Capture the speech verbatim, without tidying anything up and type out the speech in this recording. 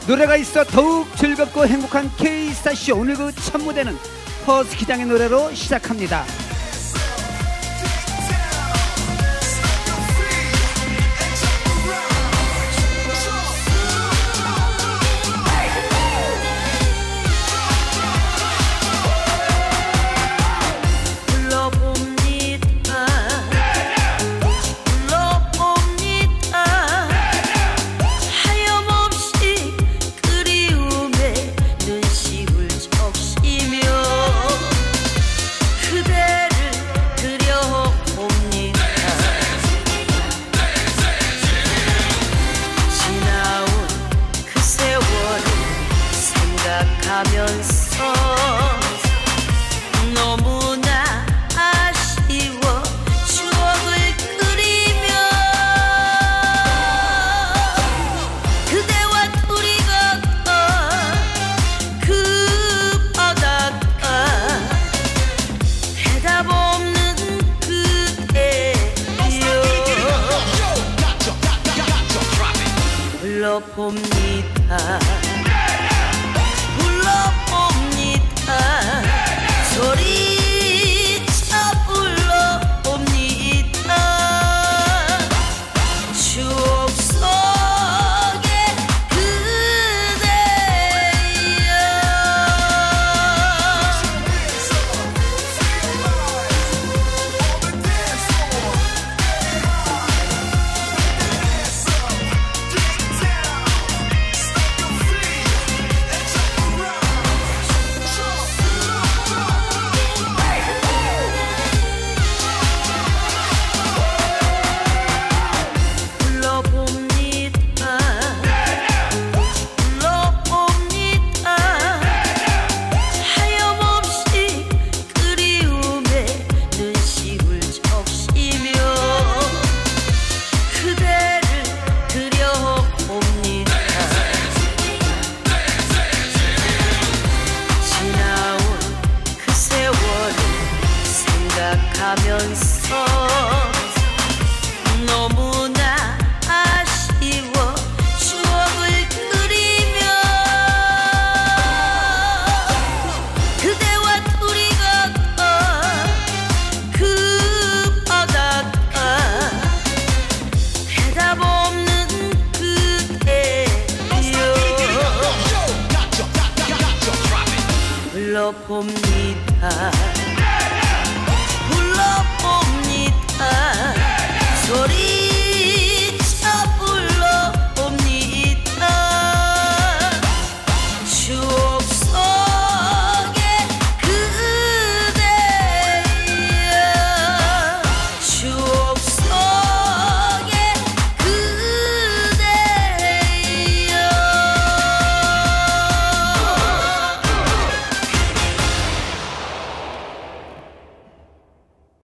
노래가 있어 더욱 즐겁고 행복한 K스타쇼. 오늘 그 첫 무대는 허스키장의 노래로 시작합니다. 하면서 너무나 아쉬워 추억을 그리며 그대와 둘이 걷던 그 바닷가 해답 없는 그대여 불러봅니다. 소리쳐 불러봅니다. 추억 속에 그대여. 하면서 너무나 아쉬워 추억을 그리며 그대와 둘이 걷던 그 바닷가 해답 없는 그대여 불러봅니다. 불러봅니다.